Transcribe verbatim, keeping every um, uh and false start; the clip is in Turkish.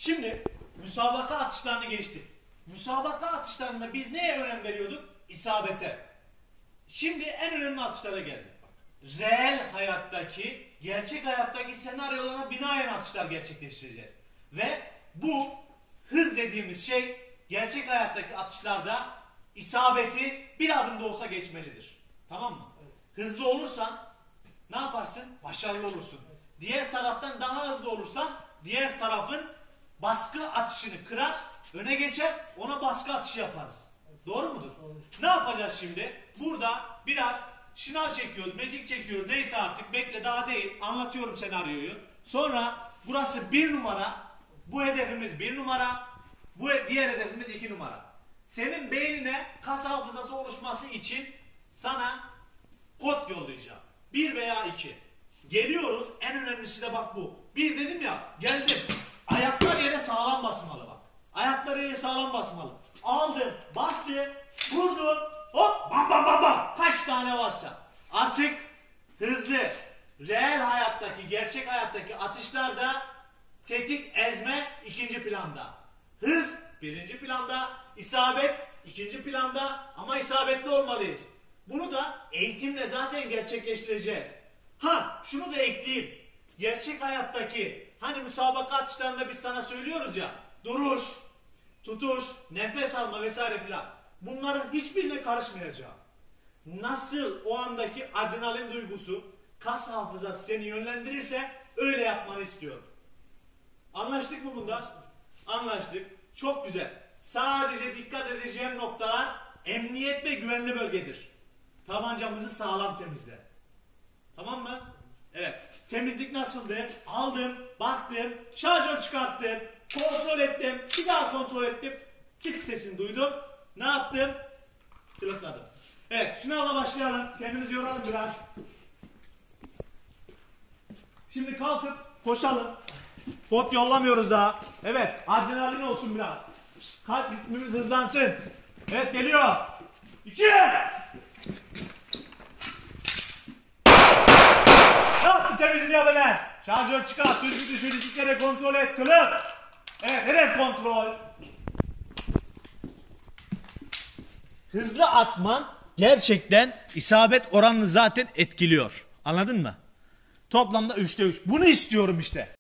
Şimdi müsabaka atışlarını geçtik. Müsabaka atışlarında biz neye önem veriyorduk? İsabete. Şimdi en önemli atışlara geldik. Reel hayattaki, gerçek hayattaki senaryolarına binaen atışlar gerçekleştireceğiz. Ve bu hız dediğimiz şey gerçek hayattaki atışlarda isabeti bir adım da olsa geçmelidir. Tamam mı? Evet. Hızlı olursan ne yaparsın? Başarılı olursun. Evet. Diğer taraftan daha hızlı olursan diğer tarafın baskı atışını kırar, öne geçer, ona baskı atışı yaparız. Evet. Doğru mudur? Doğru. Ne yapacağız şimdi? Burada biraz şınav çekiyoruz, mekik çekiyoruz, neyse artık, bekle, daha değil, anlatıyorum senaryoyu. Sonra burası bir numara, bu hedefimiz bir numara, bu diğer hedefimiz iki numara. Senin beynine kas hafızası oluşması için sana kod yollayacağım. bir veya iki. Geliyoruz, en önemlisi de bak bu. bir dedim ya, geldim. Ayaklar yere sağlam basmalı bak. Ayaklar yere sağlam basmalı. Aldım, bastım, vurdum, hop, bam bam bam bam. Kaç tane varsa. Artık hızlı, reel hayattaki, gerçek hayattaki atışlarda tetik, ezme ikinci planda. Hız birinci planda, isabet ikinci planda, ama isabetli olmalıyız. Bunu da eğitimle zaten gerçekleştireceğiz. Ha, şunu da ekleyeyim. Gerçek hayattaki, hani müsabaka atışlarında biz sana söylüyoruz ya, duruş, tutuş, nefes alma vesaire filan. Bunların hiçbirine karışmayacağım. Nasıl o andaki adrenalin duygusu, kas hafızası seni yönlendirirse öyle yapmanı istiyorum. Anlaştık mı bunda? Anlaştık. Çok güzel. Sadece dikkat edeceğim noktalar emniyet ve güvenli bölgedir. Tabancamızı sağlam temizle. Tamam mı? Evet. Temizlik nasıldı? Aldım, baktım, şarjör çıkarttım, kontrol ettim, bir daha kontrol ettim. Tık sesini duydum. Ne yaptım? Kılıkladım. Evet, şınavla başlayalım. Kendimizi yoralım biraz. Şimdi kalkıp koşalım. Pot yollamıyoruz daha. Evet, adrenalin olsun biraz. Kalp ritmimiz hızlansın. Evet, geliyor. İki. Ne yaptın temizliğini yap hemen. Şarjör çıkar, sürgü düşür, iki kere kontrol et, kılık. Evet, hedef kontrol. Hızlı atman gerçekten isabet oranını zaten etkiliyor. Anladın mı? Toplamda üçte üç. Bunu istiyorum işte.